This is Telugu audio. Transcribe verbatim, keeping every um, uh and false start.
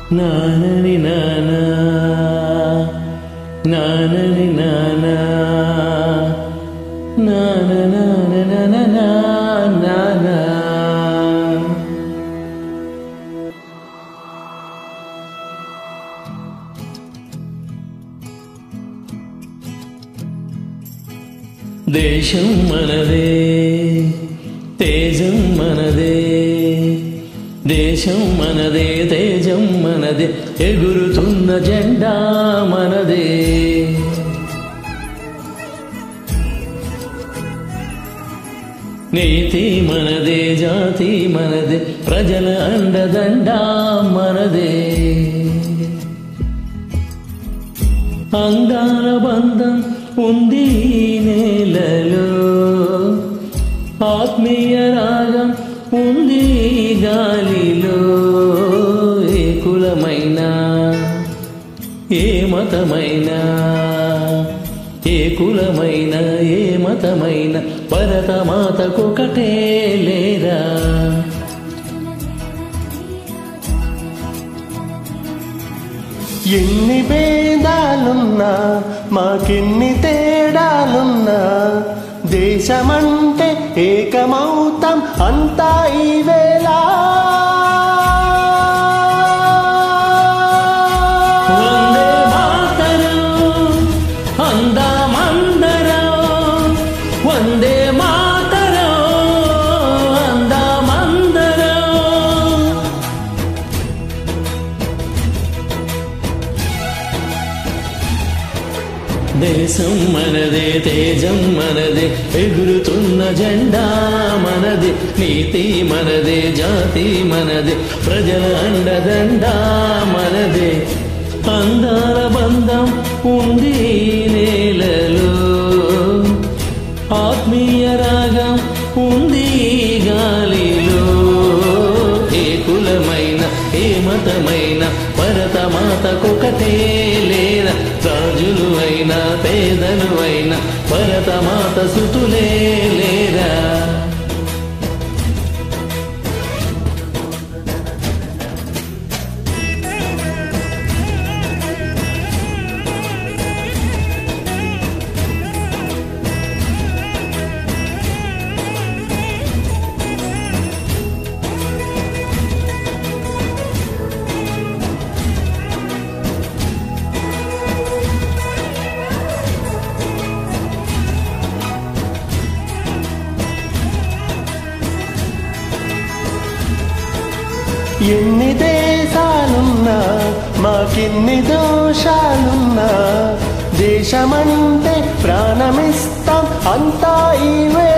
నానని నానా నానని నానా నాన నాన నానా. దేశం మనదే తేజం మనదే, దేశం మనదే తేజం మనదే, ఎగురుతున్న జెండా మనదే. నీతి మనదే జాతి మనదే, ప్రజల అండదండ మనదే. అంగాల బంధం ఉంది నేలలో, ఆత్మీయ రాగం ఉంది గాలిలో. ఏ కులమైనా ఏ మతమైనా, ఏ కులమైన ఏ మతమైన భరతమాతకొకటే లేరా. ఎన్ని భేదాలున్నా మాకెన్ని తేడాలున్నా, దేశమంటే ఏకమౌతం అంతా ఈ వేళ. వందే మాతరం అందామందరం, వందే మాతరం అందామందరం. దేశం మనదే తేజం మనదే, ఎగురుతున్న జెండా మనదే. నీతి మనదే జాతి మనదే, ప్రజల అండదండ మనదే. అందాల బంధం ఉంది నేలలో, ఆత్మీయ రాగం ఉంది గాలిలో. ఏ కులమైన ఏ మతమైన భరతమాతకొకటే లేరా. రాజులు అయినా పేదలు అయినా భరతమాత సుతులే లేరా. ఎన్ని దేశాలున్నా మాకెన్ని దోషాలున్నా, దేశమంటే ప్రాణమిస్తాం అంతా ఈ వేళ.